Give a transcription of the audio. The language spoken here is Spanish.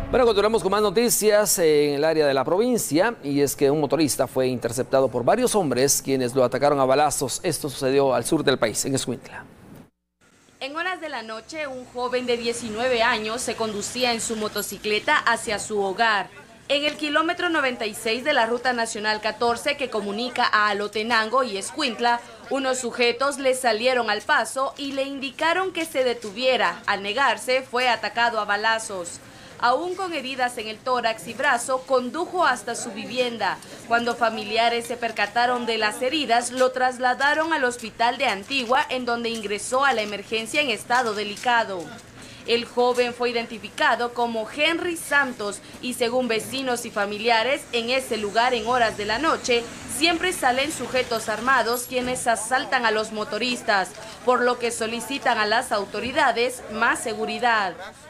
Bueno, continuamos con más noticias en el área de la provincia, y es que un motorista fue interceptado por varios hombres quienes lo atacaron a balazos. Esto sucedió al sur del país, en Escuintla. En horas de la noche, un joven de 19 años se conducía en su motocicleta hacia su hogar. En el kilómetro 96 de la Ruta Nacional 14 que comunica a Alotenango y Escuintla, unos sujetos le salieron al paso y le indicaron que se detuviera. Al negarse, fue atacado a balazos. Aún con heridas en el tórax y brazo, condujo hasta su vivienda. Cuando familiares se percataron de las heridas, lo trasladaron al hospital de Antigua, en donde ingresó a la emergencia en estado delicado. El joven fue identificado como Henry Santos y, según vecinos y familiares, en ese lugar en horas de la noche siempre salen sujetos armados quienes asaltan a los motoristas, por lo que solicitan a las autoridades más seguridad.